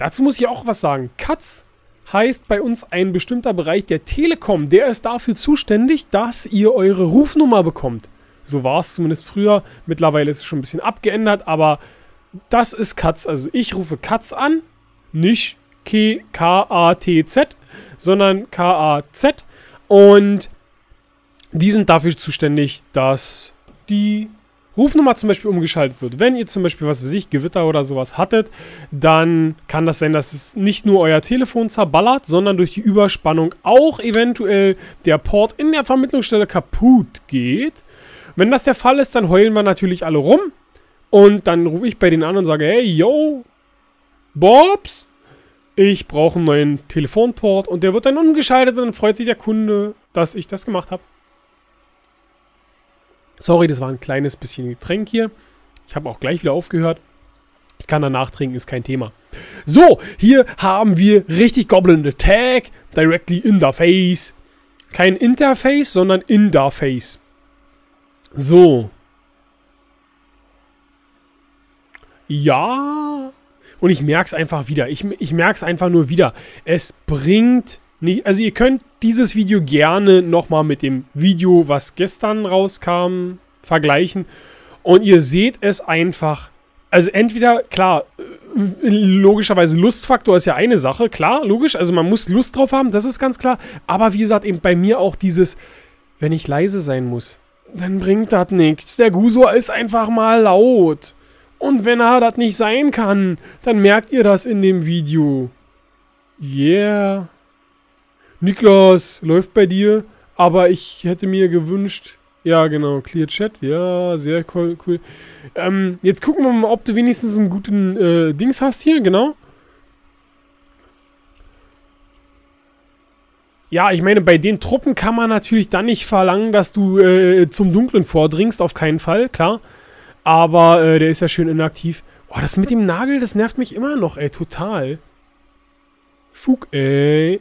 Dazu muss ich auch was sagen. Katz heißt bei uns ein bestimmter Bereich der Telekom. Der ist dafür zuständig, dass ihr eure Rufnummer bekommt. So war es zumindest früher. Mittlerweile ist es schon ein bisschen abgeändert, aber das ist Katz. Also ich rufe Katz an, nicht K-A-T-Z, sondern K-A-Z. Und die sind dafür zuständig, dass die Rufnummer zum Beispiel umgeschaltet wird. Wenn ihr zum Beispiel, was weiß ich, Gewitter oder sowas hattet, dann kann das sein, dass es nicht nur euer Telefon zerballert, sondern durch die Überspannung auch eventuell der Port in der Vermittlungsstelle kaputt geht. Wenn das der Fall ist, dann heulen wir natürlich alle rum und dann rufe ich bei denen an und sage, hey, yo, Bobs, ich brauche einen neuen Telefonport und der wird dann umgeschaltet und dann freut sich der Kunde, dass ich das gemacht habe. Sorry, das war ein kleines bisschen Getränk hier. Ich habe auch gleich wieder aufgehört. Ich kann danach trinken, ist kein Thema. So, hier haben wir richtig Goblin Attack. Directly in the face. Kein Interface, sondern in the face. So. Ja. Und ich merke es einfach wieder. Ich merke es einfach nur wieder. Es bringt nicht... Also ihr könnt dieses Video gerne nochmal mit dem Video, was gestern rauskam, vergleichen. Und ihr seht es einfach. Also entweder, klar, logischerweise Lustfaktor ist ja eine Sache, klar, logisch. Also man muss Lust drauf haben, das ist ganz klar. Aber wie gesagt, eben bei mir auch dieses, wenn ich leise sein muss, dann bringt das nichts. Der Guso ist einfach mal laut. Und wenn er das nicht sein kann, dann merkt ihr das in dem Video. Yeah. Niklas, läuft bei dir, aber ich hätte mir gewünscht... Ja, genau, Clear Chat, ja, sehr cool. Jetzt gucken wir mal, ob du wenigstens einen guten Dings hast hier, genau. Ja, ich meine, bei den Truppen kann man natürlich dann nicht verlangen, dass du zum Dunklen vordringst, auf keinen Fall, klar. Aber der ist ja schön inaktiv. Oh, das mit dem Nagel, das nervt mich immer noch, ey, total. Fug, ey.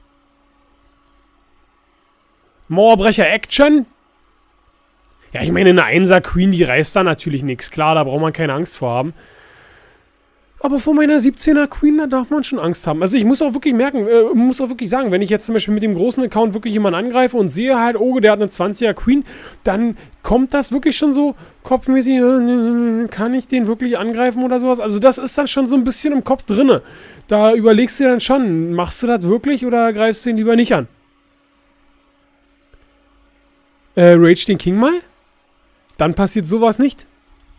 Mauerbrecher Action. Ja, ich meine, eine 1er Queen, die reißt da natürlich nichts. Klar, da braucht man keine Angst vor haben. Aber vor meiner 17er Queen, da darf man schon Angst haben. Also ich muss auch wirklich merken, muss auch wirklich sagen, wenn ich jetzt zum Beispiel mit dem großen Account wirklich jemanden angreife und sehe halt, oh, der hat eine 20er Queen, dann kommt das wirklich schon so kopfmäßig, kann ich den wirklich angreifen oder sowas? Also das ist dann schon so ein bisschen im Kopf drinne. Da überlegst du dir dann schon, machst du das wirklich oder greifst du ihn lieber nicht an? Rage den King mal? Dann passiert sowas nicht.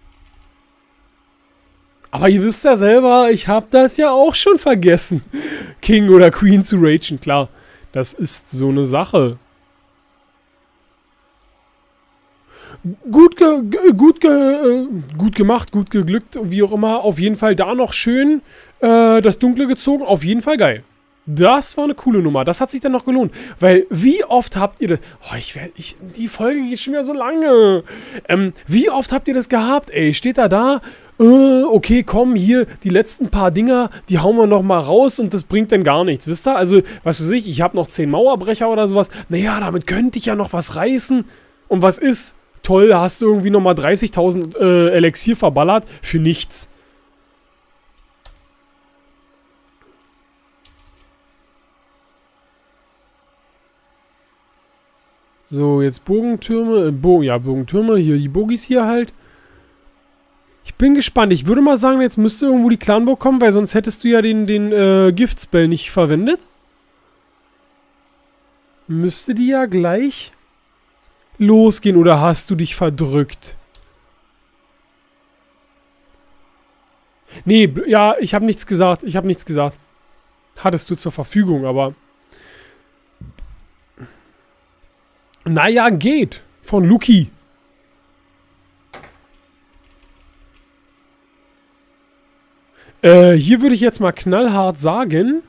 Aber ihr wisst ja selber, ich habe das ja auch schon vergessen. King oder Queen zu ragen, klar. Das ist so eine Sache. Gut gemacht, gut geglückt, wie auch immer. Auf jeden Fall da noch schön das Dunkle gezogen. Auf jeden Fall geil. Das war eine coole Nummer. Das hat sich dann noch gelohnt. Weil, wie oft habt ihr das... Oh, die Folge geht schon wieder so lange. Wie oft habt ihr das gehabt? Ey, steht da, okay, komm, hier, die letzten paar Dinger, die hauen wir noch mal raus und das bringt dann gar nichts, wisst ihr? Also, was weiß ich habe noch 10 Mauerbrecher oder sowas. Naja, damit könnte ich ja noch was reißen. Und was ist? Toll, da hast du irgendwie noch mal 30.000 Elixier verballert für nichts. So, jetzt Bogentürme, Bogentürme, hier die Bogis hier halt. Ich bin gespannt. Ich würde mal sagen, jetzt müsste irgendwo die Clanburg kommen, weil sonst hättest du ja den Giftspell nicht verwendet. Müsste die ja gleich losgehen, oder hast du dich verdrückt? Nee, ja, ich habe nichts gesagt. Ich habe nichts gesagt. Hattest du zur Verfügung, aber... Naja, geht. Von Luki. Hier würde ich jetzt mal knallhart sagen,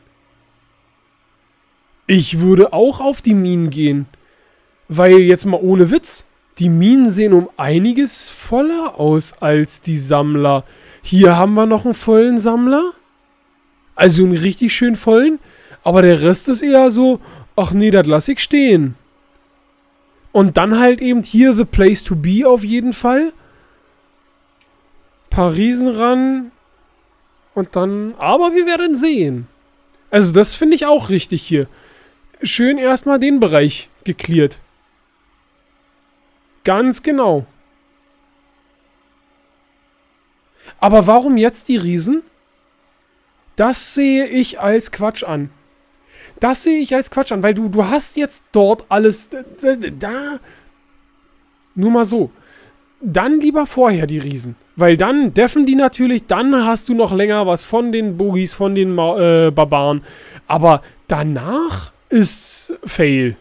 ich würde auch auf die Minen gehen. Weil jetzt mal ohne Witz, die Minen sehen um einiges voller aus als die Sammler. Hier haben wir noch einen vollen Sammler. Also einen richtig schön vollen. Aber der Rest ist eher so, ach nee, das lasse ich stehen. Und dann halt eben hier the place to be auf jeden Fall. Paar Riesen ran. Und dann, aber wir werden sehen. Also das finde ich auch richtig hier. Schön erstmal den Bereich geklärt. Ganz genau. Aber warum jetzt die Riesen? Das sehe ich als Quatsch an. Das sehe ich als Quatsch an, weil du hast jetzt dort alles da. Nur mal so. Dann lieber vorher die Riesen. Weil dann deffen die natürlich, dann hast du noch länger was von den Bogis, von den Barbaren. Aber danach ist Fail.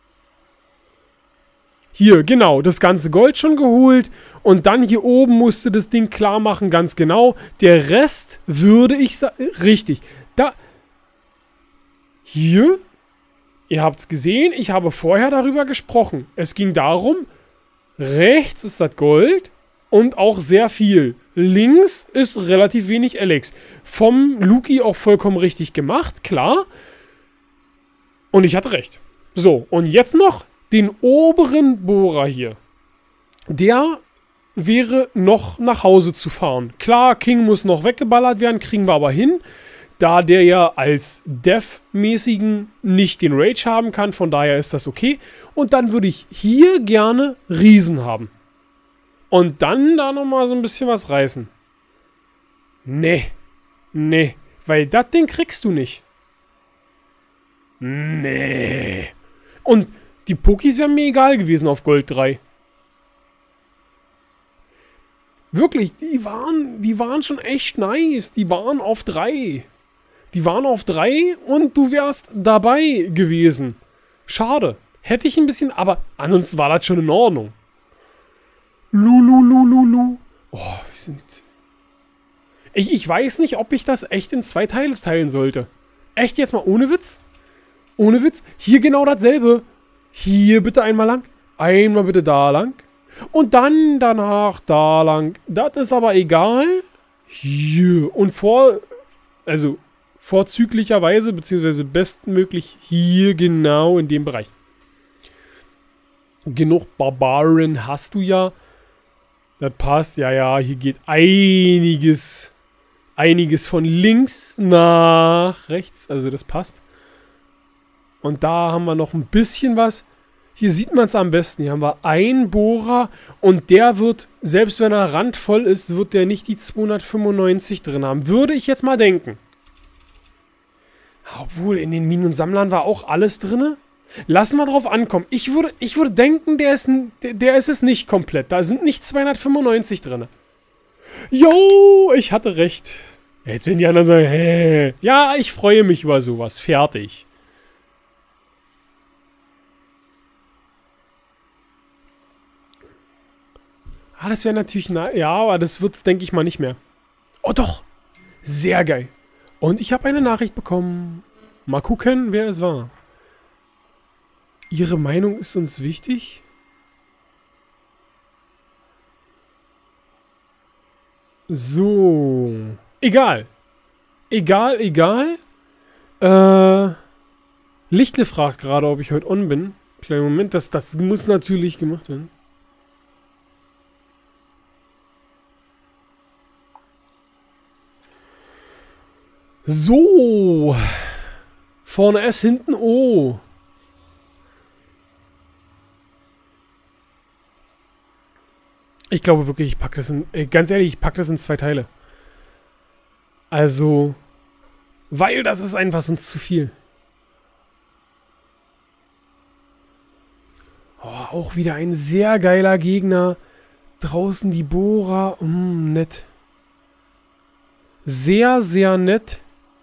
Hier, genau, das ganze Gold schon geholt. Und dann hier oben musste das Ding klar machen, ganz genau. Der Rest würde ich sagen, richtig. Da, hier, ihr habt es gesehen, ich habe vorher darüber gesprochen. Es ging darum, rechts ist das Gold und auch sehr viel. Links ist relativ wenig Alex. Vom Luki auch vollkommen richtig gemacht, klar. Und ich hatte recht. So, und jetzt noch den oberen Bohrer hier. Der wäre noch nach Hause zu fahren. Klar, King muss noch weggeballert werden, kriegen wir aber hin. Da der ja als Dev-mäßigen nicht den Rage haben kann, von daher ist das okay. Und dann würde ich hier gerne Riesen haben. Und dann da nochmal so ein bisschen was reißen. Nee. Nee. Weil das Ding kriegst du nicht. Nee. Und die Pokis wären mir egal gewesen auf Gold 3. Wirklich, die waren schon echt nice. Die waren auf 3. Die waren auf 3 und du wärst dabei gewesen. Schade. Hätte ich ein bisschen, aber ansonsten war das schon in Ordnung. Lululululu. Oh, wir sind... Ich weiß nicht, ob ich das echt in 2 Teile teilen sollte. Echt jetzt mal ohne Witz? Ohne Witz. Hier genau dasselbe. Hier bitte einmal lang. Einmal bitte da lang. Und dann danach da lang. Das ist aber egal. Hier. Und vorzüglicherweise, beziehungsweise bestmöglich hier genau in dem Bereich. Genug Barbaren hast du ja. Das passt. Ja, ja, hier geht einiges von links nach rechts. Also das passt. Und da haben wir noch ein bisschen was. Hier sieht man es am besten. Hier haben wir einen Bohrer und der wird, selbst wenn er randvoll ist, wird der nicht die 295 drin haben. Würde ich jetzt mal denken. Obwohl, in den Minen und Sammlern war auch alles drin. Lassen wir drauf ankommen. Ich würde denken, der ist es nicht komplett. Da sind nicht 295 drin. Jo, ich hatte recht. Jetzt werden die anderen sagen, hä. Ja, ich freue mich über sowas. Fertig. Ah, das wäre natürlich... Ja, aber das wird es, denke ich mal, nicht mehr. Oh, doch. Sehr geil. Und ich habe eine Nachricht bekommen. Mal gucken, wer es war. Ihre Meinung ist uns wichtig. So. Egal. Egal. Lichtle fragt gerade, ob ich heute on bin. Kleinen Moment, das muss natürlich gemacht werden. So. Vorne S, hinten O. Ich glaube wirklich, ich packe das in... ganz ehrlich, ich packe das in 2 Teile. Also... Weil das ist einfach sonst zu viel. Oh, auch wieder ein sehr geiler Gegner. Draußen die Bohrer. Nett. Sehr, sehr nett.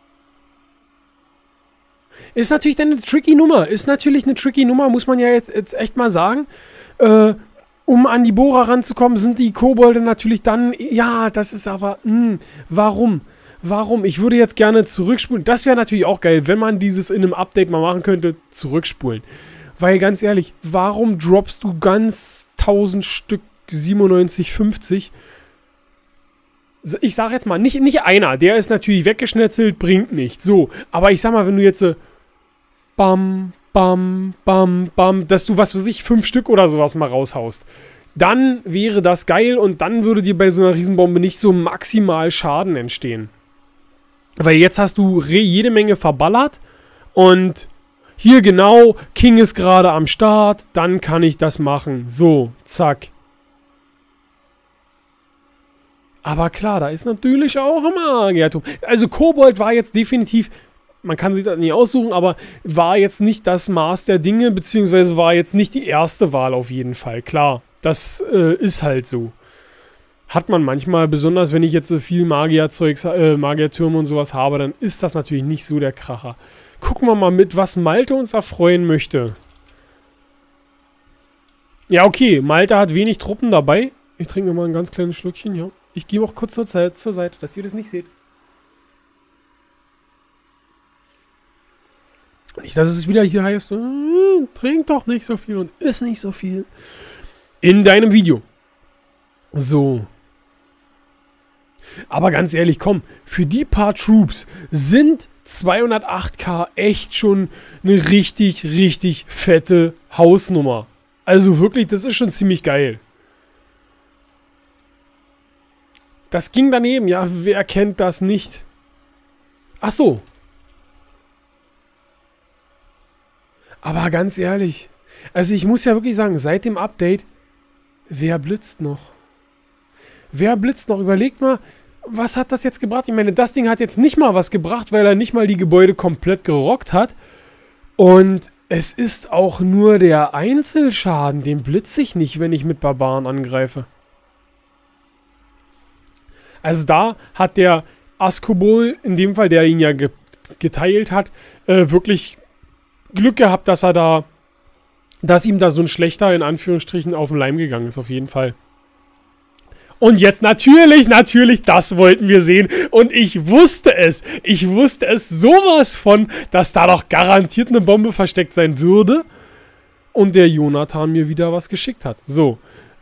Ist natürlich eine tricky Nummer. Muss man ja jetzt echt mal sagen. Um an die Bohrer ranzukommen, sind die Kobolde natürlich dann... Ja, das ist aber... warum? Ich würde jetzt gerne zurückspulen. Das wäre natürlich auch geil, wenn man dieses in einem Update mal machen könnte. Zurückspulen. Weil ganz ehrlich, warum droppst du ganz 1000 Stück 97,50? Ich sage jetzt mal, nicht einer. Der ist natürlich weggeschnetzelt, bringt nichts. So, aber ich sag mal, wenn du jetzt... Bam, bam, bam, bam, dass du, was weiß ich, 5 Stück oder sowas mal raushaust. Dann wäre das geil und dann würde dir bei so einer Riesenbombe nicht so maximal Schaden entstehen. Weil jetzt hast du jede Menge verballert und hier genau, King ist gerade am Start, dann kann ich das machen. So, zack. Aber klar, da ist natürlich auch ein Magierturm. Also Kobold war jetzt definitiv, man kann sich das nicht aussuchen, aber war jetzt nicht das Maß der Dinge, beziehungsweise war jetzt nicht die erste Wahl auf jeden Fall. Klar, das ist halt so. Hat man manchmal, besonders wenn ich jetzt so viel Magierzeugs, Magiertürme und sowas habe, dann ist das natürlich nicht so der Kracher. Gucken wir mal mit, was Malte uns erfreuen möchte. Ja, okay, Malte hat wenig Truppen dabei. Ich trinke mal ein ganz kleines Schlückchen, ja. Ich gehe auch kurz zur Seite, dass ihr das nicht seht. Nicht, dass es wieder hier heißt, trink doch nicht so viel und iss nicht so viel. In deinem Video. So. Aber ganz ehrlich, komm, für die paar Troops sind 208k echt schon eine richtig, richtig fette Hausnummer. Also wirklich, das ist schon ziemlich geil. Das ging daneben, ja, wer kennt das nicht? Ach so. Aber ganz ehrlich, also ich muss ja wirklich sagen, seit dem Update, wer blitzt noch? Wer blitzt noch? Überlegt mal, was hat das jetzt gebracht? Ich meine, das Ding hat jetzt nicht mal was gebracht, weil er nicht mal die Gebäude komplett gerockt hat. Und es ist auch nur der Einzelschaden, den blitze ich nicht, wenn ich mit Barbaren angreife. Also da hat der Askobol, in dem Fall, der ihn ja geteilt hat, wirklich Glück gehabt, dass ihm da so ein schlechter, in Anführungsstrichen, auf den Leim gegangen ist, auf jeden Fall. Und jetzt natürlich, das wollten wir sehen. Und ich wusste es sowas von, dass da doch garantiert eine Bombe versteckt sein würde. Und der Jonathan mir wieder was geschickt hat. So,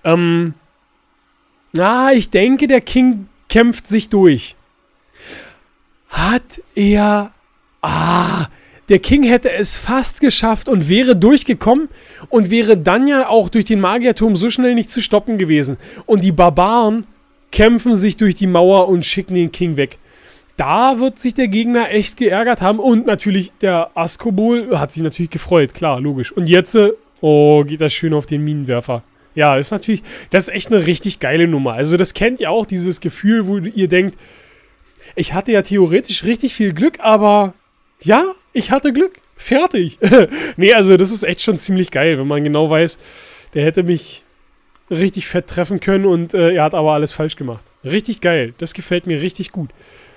ich denke, der King kämpft sich durch. Hat er... der King hätte es fast geschafft und wäre durchgekommen und wäre dann ja auch durch den Magierturm so schnell nicht zu stoppen gewesen. Und die Barbaren kämpfen sich durch die Mauer und schicken den King weg. Da wird sich der Gegner echt geärgert haben und natürlich der Askobol hat sich natürlich gefreut, klar, logisch. Und jetzt, geht das schön auf den Minenwerfer. Ja, ist natürlich, das ist echt eine richtig geile Nummer. Also das kennt ihr auch, dieses Gefühl, wo ihr denkt, ich hatte ja theoretisch richtig viel Glück, aber ja, ich hatte Glück. Fertig. Nee, also das ist echt schon ziemlich geil, wenn man genau weiß, der hätte mich richtig fett treffen können und er hat aber alles falsch gemacht. Richtig geil. Das gefällt mir richtig gut.